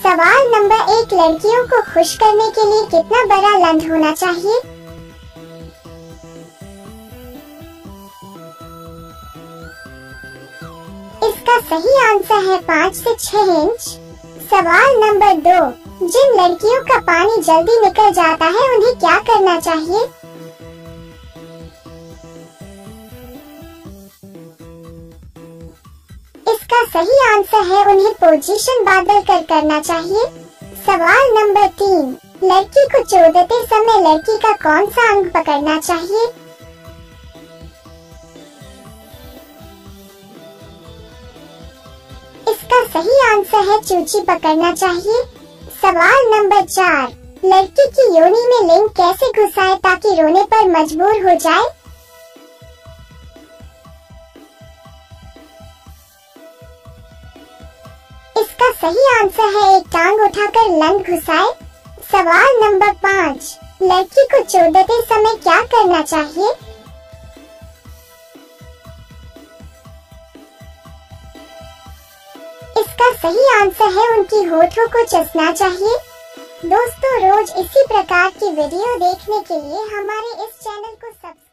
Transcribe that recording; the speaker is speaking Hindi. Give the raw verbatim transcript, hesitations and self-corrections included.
सवाल नंबर एक, लड़कियों को खुश करने के लिए कितना बड़ा लंड होना चाहिए? इसका सही आंसर है पाँच से छह इंच। सवाल नंबर दो, जिन लड़कियों का पानी जल्दी निकल जाता है उन्हें क्या करना चाहिए? इसका सही आंसर है उन्हें पोजीशन बदल कर करना चाहिए। सवाल नंबर तीन, लड़की को चोदते समय लड़की का कौन सा अंग पकड़ना चाहिए? इसका सही आंसर है चूची पकड़ना चाहिए। सवाल नंबर चार, लड़की की योनि में लिंग कैसे घुसाए ताकि रोने पर मजबूर हो जाए? इसका सही आंसर है एक टांग उठाकर लंग घुसाए। सवाल नंबर पाँच, लड़की को चोदते समय क्या करना चाहिए? इसका सही आंसर है उनकी होठों को चसना चाहिए। दोस्तों, रोज इसी प्रकार की वीडियो देखने के लिए हमारे इस चैनल को सब्सक्राइब